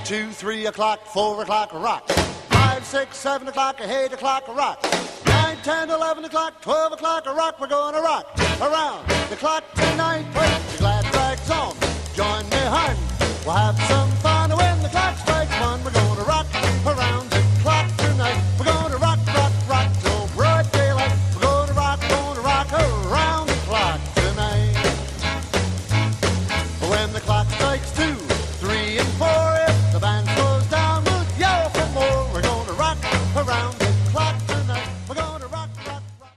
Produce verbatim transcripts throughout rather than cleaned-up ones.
two, three o'clock, four o'clock, rock. Five, six, seven o'clock, eight o'clock, rock. Nine, ten, eleven o'clock, twelve o'clock, rock. We're gonna rock around the clock tonight. Wait, the glad rags on. Join me, hun. We'll have some fun when the clock strikes one. We're gonna rock around the clock tonight. We're gonna rock, rock, rock till broad daylight. We're gonna rock, gonna rock around the clock tonight. When the clock strikes two, three, and four, if the band slows down, we'll yell for more. We're gonna rock around the clock tonight. We're gonna rock, rock, rock.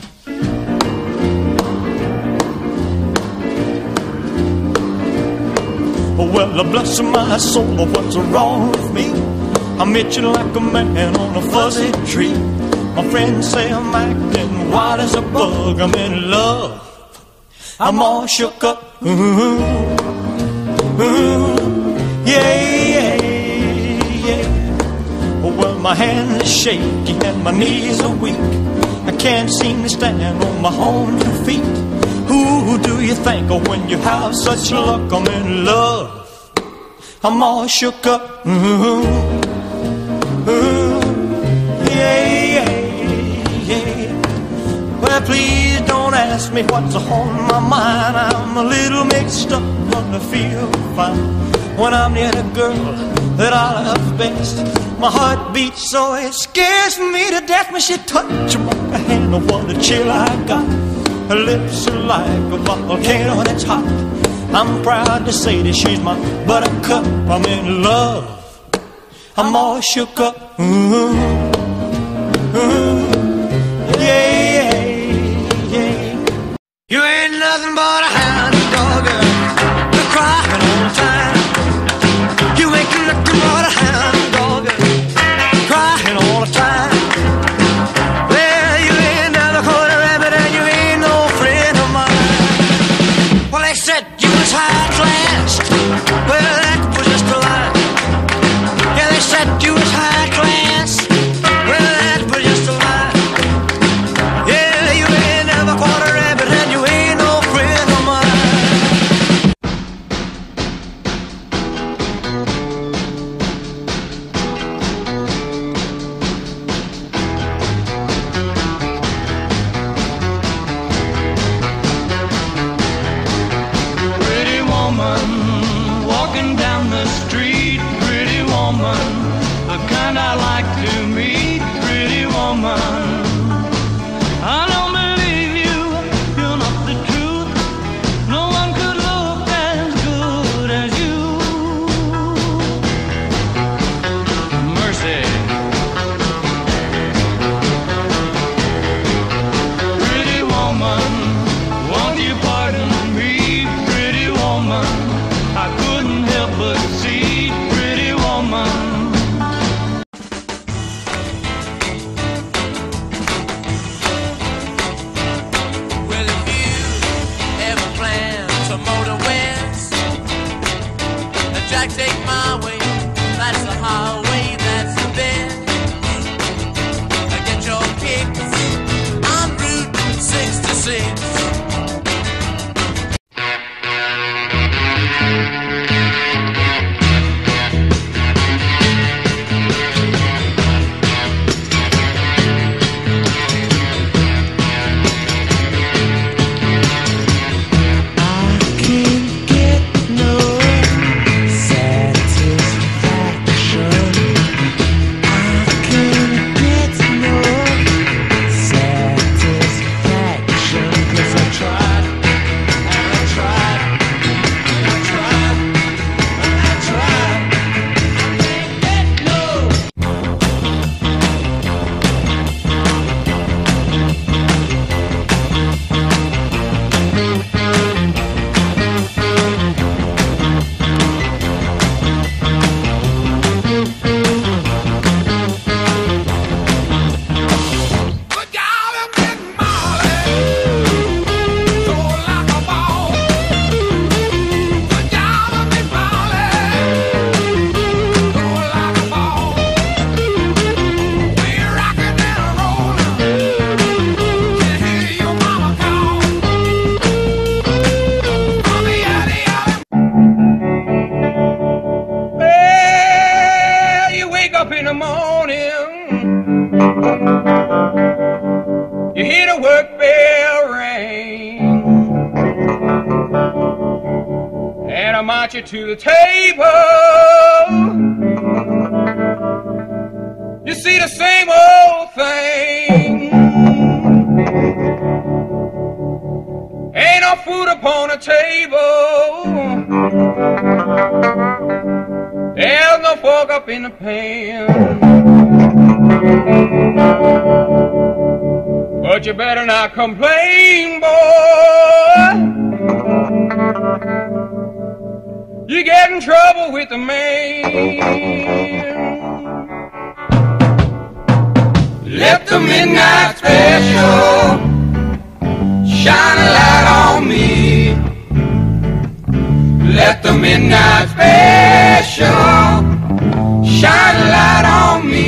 Well, bless my soul, what's wrong with me? I'm itching like a man on a fuzzy tree. My friends say I'm acting wild as a bug. I'm in love, I'm all shook up. Ooh, ooh, yeah, yeah, yeah. Well, my hands are shaky and my knees are weak. I can't seem to stand on my own two feet. Who do you think of when you have such luck? I'm in love, I'm all shook up. Ooh, ooh, yeah, yeah, yeah. Well, please don't ask me what's on my mind. I'm a little mixed up, but I feel fine when I'm near the girl that I love best. My heart beats so it scares me to death when she touches my hand. Oh, what a chill I got. Her lips are like a volcano that's hot. I'm proud to say that she's my buttercup. I'm in love, I'm all shook up. Ooh, ooh, yeah, yeah, yeah. You ain't nothing but a hound dog, you're crying all the time. You ain't nothing but a hound dog, crying all the time. Well, you ain't never caught a rabbit and you ain't no friend of mine. Well, they said you was high class. Well, that was just a lie. Yeah, they said you was high class. Well, that was just a lie. Yeah, you ain't never caught a rabbit and you ain't no friend of mine. Pretty woman, walking down the street. Pretty woman, the kind I like to meet. Pretty woman, I don't believe you, you're not the truth. No one could look as good as you. Mercy. Pretty woman, won't you pardon me? Pretty woman, I couldn't help but see. Pretty woman. Well, if you ever plan to motor west, the Jack take my way, that's the highway, that's the best. Get your kicks on Route sixty-six. I can't get no satisfaction. work bell ring, and I march you to the table. You see the same old thing. Ain't no food upon the table. There's no fork up in the pan. But you better not complain, boy. You get in trouble with the man. Let the midnight special shine a light on me. Let the midnight special shine a light on me.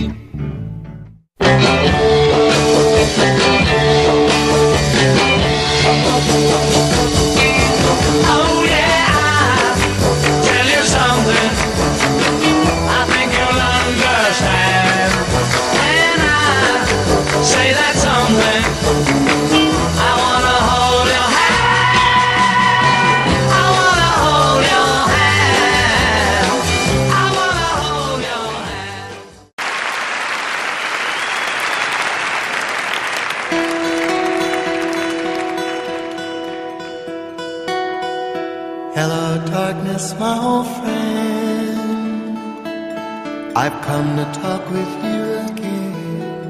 Oh yeah, I'll tell you something I think you'll understand. And I say that something, I wanna hold your hand. I wanna hold your hand. I wanna hold your hand. Hello, darkness, my old friend. I've come to talk with you again,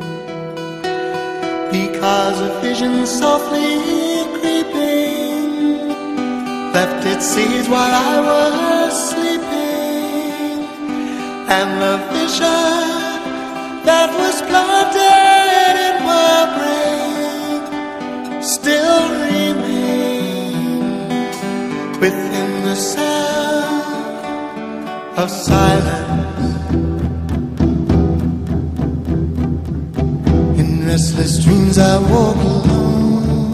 because a vision softly creeping left its seeds while I was sleeping, and the vision that was planted in my brain still remains within the sound of silence. In restless dreams I walk alone,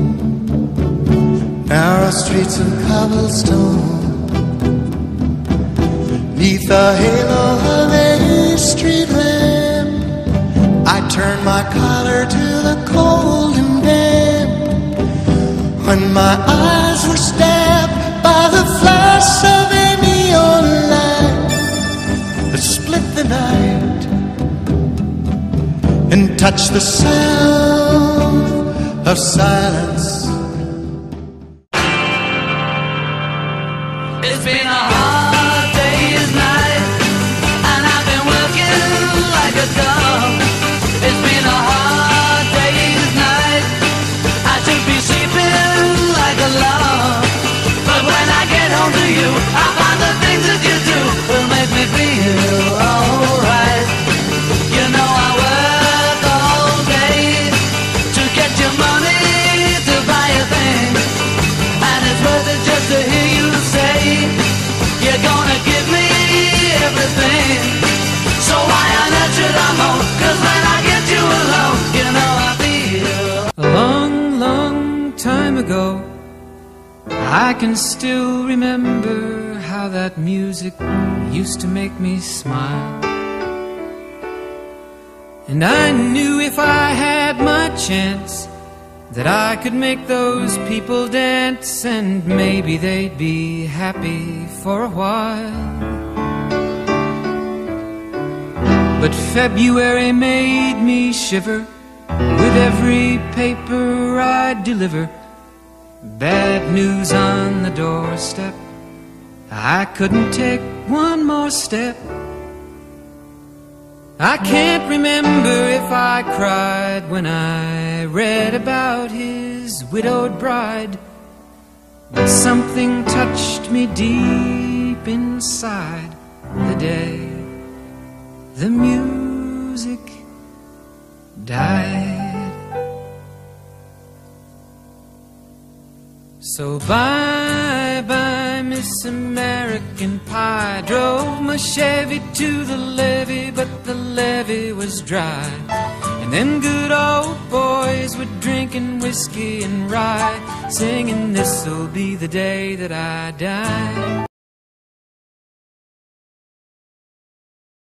narrow streets of cobblestone, neath the halo of a street lamp. I turn my collar to the cold and damp, when my eyes were stabbed by the flash of a neon light that split the night and touched the sound of silence. It's been a hard day's night, and I've been working like a dog. It's been a hard day's night, I should be sleeping like a log. But when I get home to you, I find the things that you do will make me feel alright. You know I work all day to get your money to buy a thing, and it's worth it just to hear you say you're gonna give me everything. So why on earth should I moan? 'Cause when I get you alone, you know I feel. A long, long time ago, I can still remember how that music used to make me smile. And I knew if I had my chance that I could make those people dance, and maybe they'd be happy for a while. But February made me shiver with every paper I'd deliver. Bad news on the doorstep, I couldn't take one more step. I can't remember if I cried when I read about his widowed bride, but something touched me deep inside the day the music died. So bye-bye, Miss American Pie. Drove my Chevy to the levee, but the levee was dry. And them good old boys were drinking whiskey and rye, singing this'll be the day that I die.